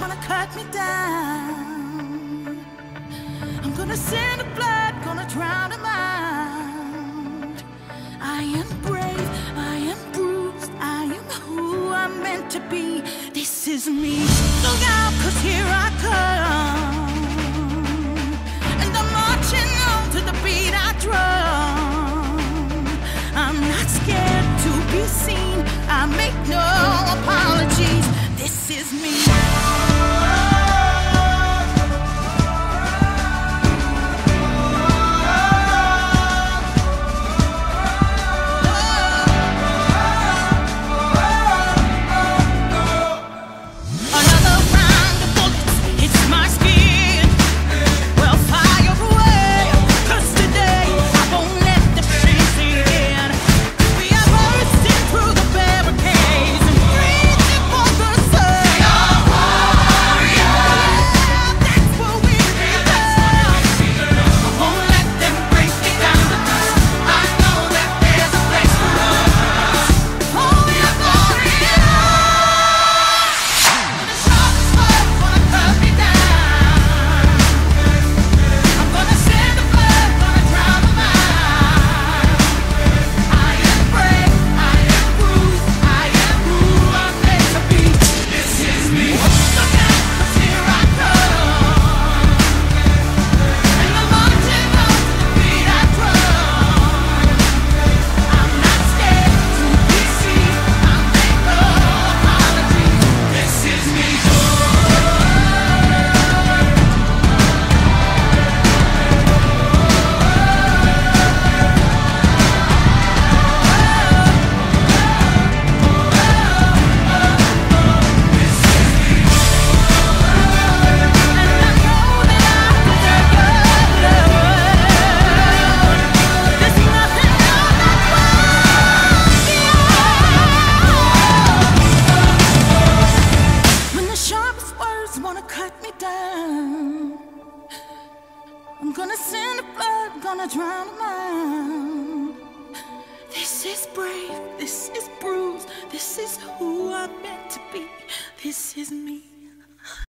wanna cut me down. I'm gonna send the blood, gonna drown them out. I am brave, I am bruised, I am who I'm meant to be. This is me. Look out, 'cause here I come, and I'm marching on to the beat I drum. I'm not scared to be seen, I make no apologies. This is me. I'm gonna send the blood, gonna drown them out. This is brave, this is bruised, this is who I'm meant to be. This is me.